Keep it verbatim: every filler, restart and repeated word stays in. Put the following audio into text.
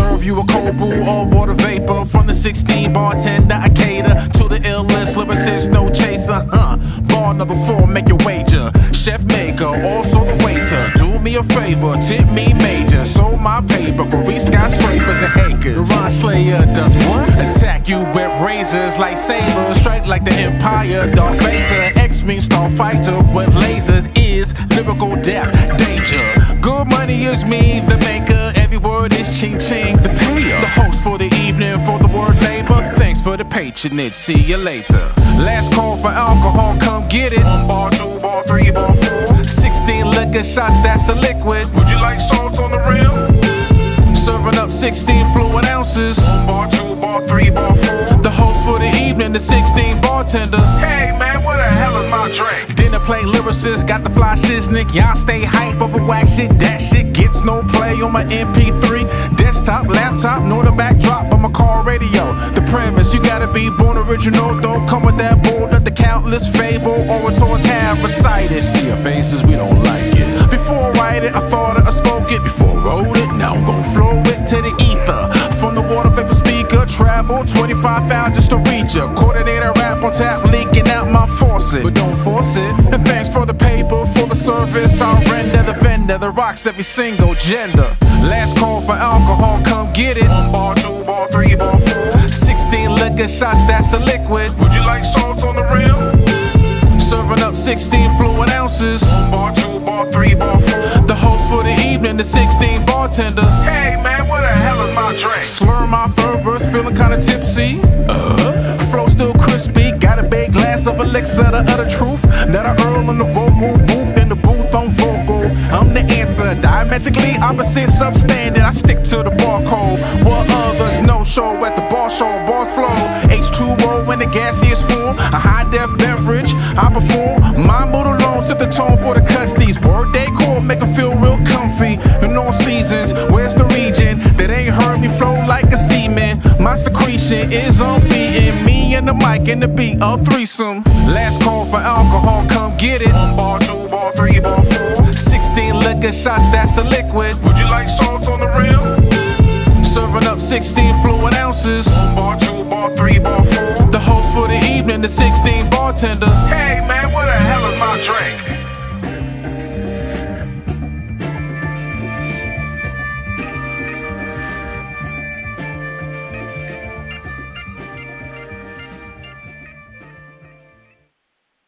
serve you a cold brew or water vapor. From the sixteen bartender, I cater to the illest lyricist, no chaser. Huh? Bar number four, make your wager. Chef maker, also the waiter. Do me a favor, tip me major. Sold my paper, but we skyscrapers and acres. The Rhyme Slayer does what? Attack you with razors, lightsabers, strike like the Empire. Darth Vader, X-Men starfighter with lasers is lyrical death, danger. Good money is me, the maker. Every word is ching ching, the payer. The host for the evening for the word labor. Thanks for the patronage, see you later. Last call for alcohol, come get it. One bar, two bar, three bar, four. Sixteen liquor shots, that's the liquid. Would you like salt on the rim? Serving up sixteen fluid ounces. One bar, two bar, three bar, four. The host for the evening, the sixteen bartender. Hey man, what the hell is my drink? Dinner plate lyricist, got the fly shiznick. Y'all stay hype over whack shit. That shit gets no play on my M P three. Desktop, laptop, nor the backdrop of my car radio. The premise, you gotta be born original. Don't come with that bull that the countless fable orators have recited. See your faces, we don't like it. Before I write it, I thought it, I spoke it. Before I wrote it, now I'm gon' flow it to the ether. From the water vapor speaker, travel twenty-five thousand just to reach ya. Coordinator rap on tap, leaking out my faucet. But don't force it. And thanks for the paper, for the service. I'll render the vendor that rocks every single gender. Last call for alcohol, come get it. One bar, two bar, three bar, four. Sixteen liquor shots, that's the liquid. Would you like salt on the rim? Serving up sixteen fluid ounces. One bar, two bar, three bar, four. The host for the evening, the sixteen bartender. Hey man, what the hell is my drink? Slur my third verse, feeling kinda tipsy. Uh, flow still crispy. Got a big glass of elixir, the utter truth. That I earl in the vocal booth. In the booth, I'm vocal. I'm the answer. Diametrically opposite, substandard. I stick to the barcode. While others no show at the bar show. Bar flow. H two O in the gaseous form. A high def beverage. I perform. My mood alone set the tone for the custies. Word decor make them feel real comfy. In all seasons, where's the region that ain't heard me flow like a seaman? My secretion is unbeaten. Me and the mic and the beat, a threesome. Last call for alcohol, come get it. One bar, two bar, three bar, four. Sixteen liquor shots, that's the liquid. Would you like salt on the rim? Serving up sixteen fluid ounces. One bar, two bar, three bar, four. The host for the evening, the sixteen bartender. Hey